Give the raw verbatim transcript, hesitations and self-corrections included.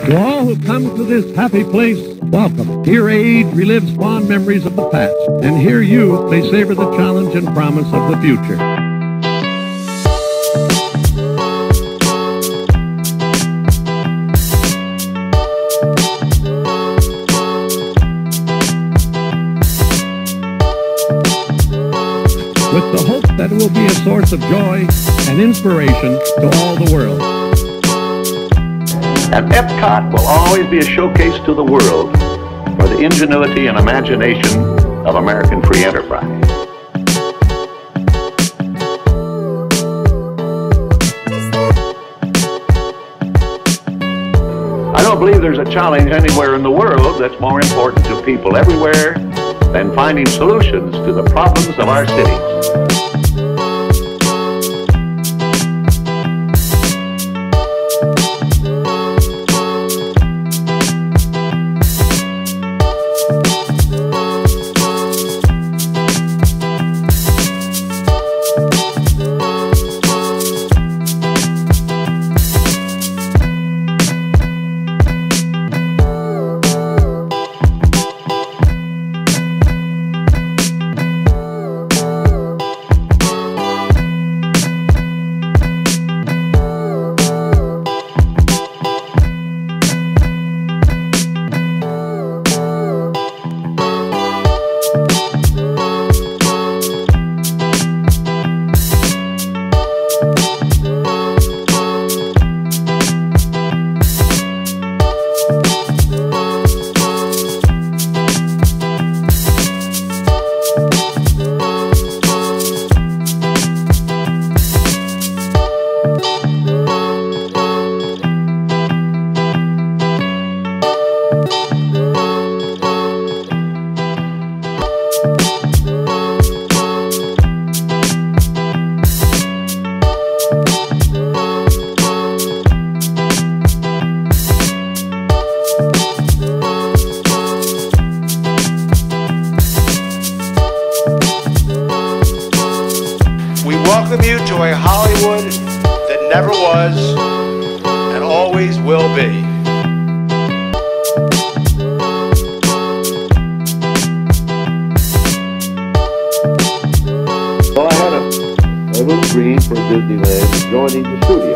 To all who come to this happy place, welcome. Here age relives fond memories of the past, and here youth may savor the challenge and promise of the future. With the hope that it will be a source of joy and inspiration to all the world. And Epcot will always be a showcase to the world for the ingenuity and imagination of American free enterprise. I don't believe there's a challenge anywhere in the world that's more important to people everywhere than finding solutions to the problems of our cities. Welcome you to a Hollywood that never was and always will be. Well, I had a, a little dream for Disneyland joining the studio.